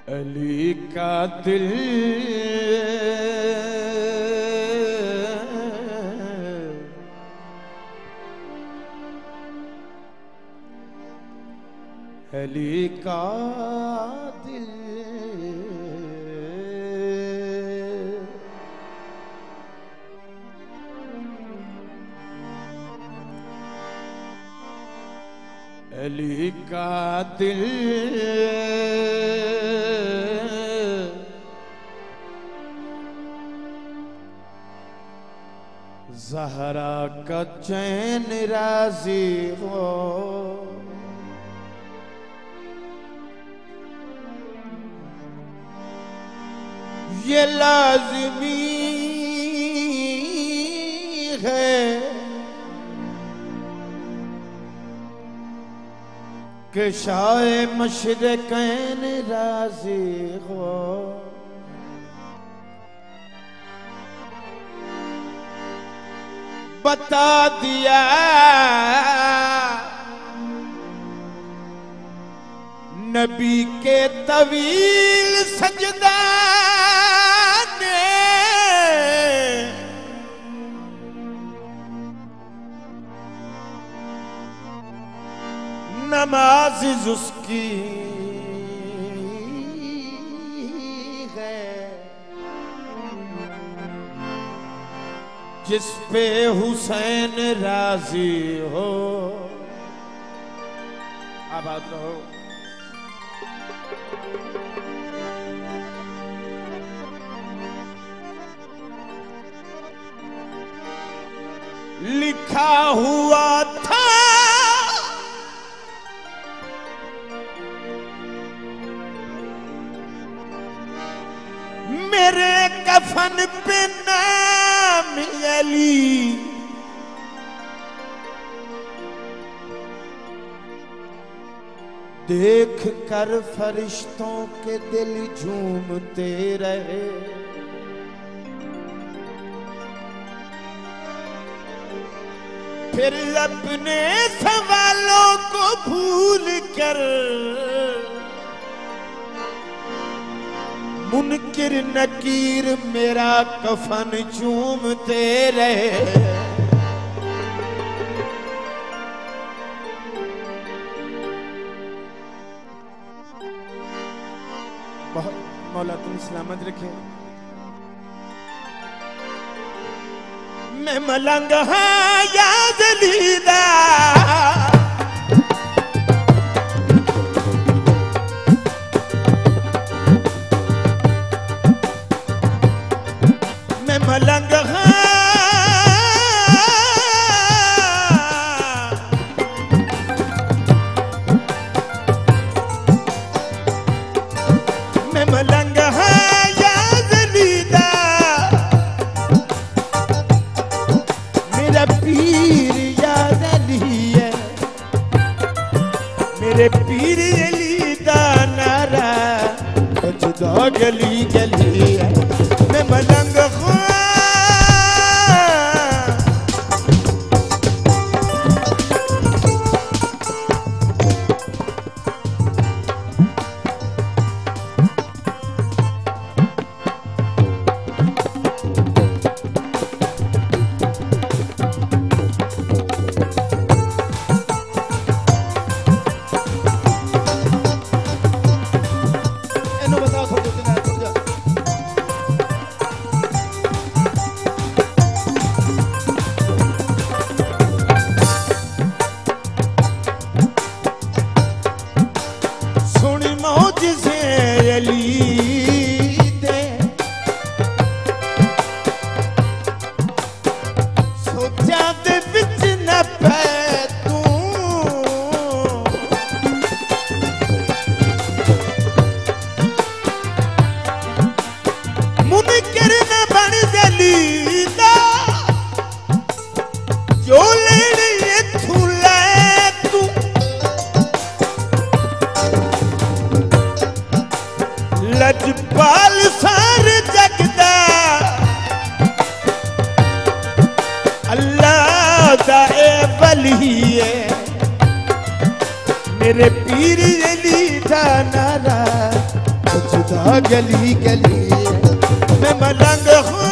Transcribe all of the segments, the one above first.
अली का दिल अली का दिल अली का दिल ज़हरा का चैन राज़ी हो ये लाज़मी है कि शाए मशरक़ैन राज़ी हो। बता दिया नबी के तवील सजदा ने नमाज उसकी जिस पे हुसैन राजी हो। आबाद रहो। लिखा हुआ था मेरे कफन पे नाम अली, देख कर फरिश्तों के दिल झूमते रहे। फिर अपने सवालों को भूल कर मुनकिर नकीर मेरा कफन चूमते रहे। बहुत मौला तुम सलामत रखे। मैं मलंग हाँ या जलीदा, मलंग मैं मलंग या जलीदा, मेरा पीर याद अली है, मेरे पीर अली दा नारा जुदा गली गली है। मैं मलंग लजपाल सार जगदा अल्लाह दा ए वली है, मेरे पीर अली दा नारा गली गली मैं मलंग हूँ।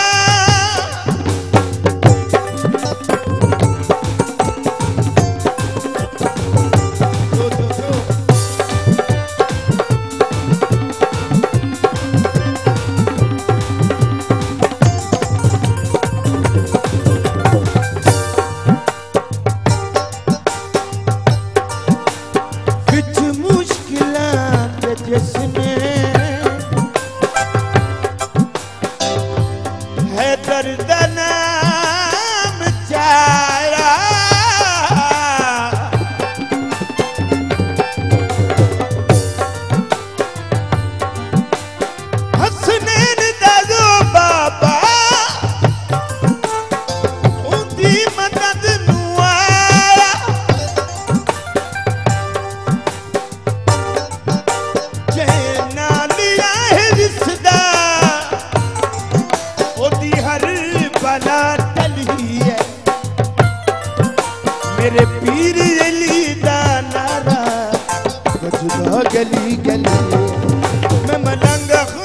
मेरे पीर अली दा नारा बजदा गली गली मैं मलंग हूँ।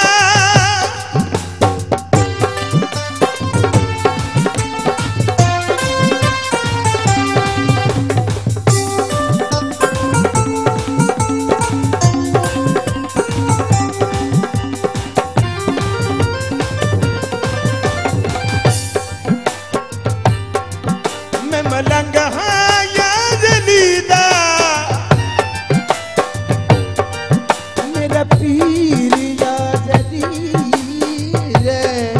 मैं मलंग हाँ या जलीदा मेरा पीर या जलीद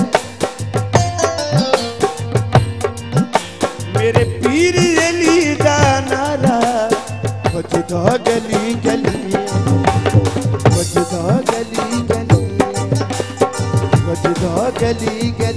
मेरे पीर अली दा नारा बजदा गली गली बजदा गली गली बजदा गली गली।